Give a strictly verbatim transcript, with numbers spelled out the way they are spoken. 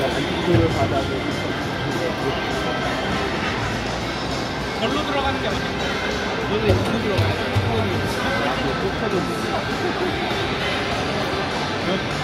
안쪽을 받아서 절로 들어가는 게 어딘데? 여기 절로 들어가야 돼. 꼭 터졌어.